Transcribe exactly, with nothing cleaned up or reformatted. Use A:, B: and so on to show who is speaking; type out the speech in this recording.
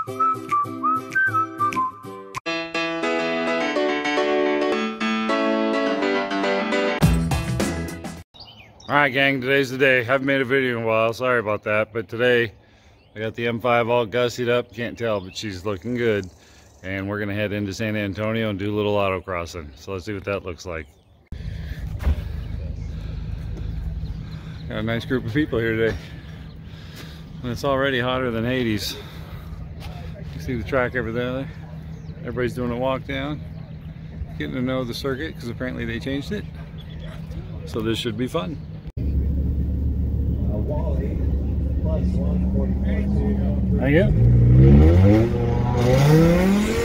A: Alright gang, today's the day. Haven't made a video in a while, sorry about that, but today I got the M five all gussied up. Can't tell, but she's looking good. And we're gonna head into San Antonio and do a little autocrossing. So let's see what that looks like. Got a nice group of people here today. And it's already hotter than Hades. You see the track over there? Everybody's doing a walk down, getting to know the circuit because apparently they changed it. So this should be fun. Thank you.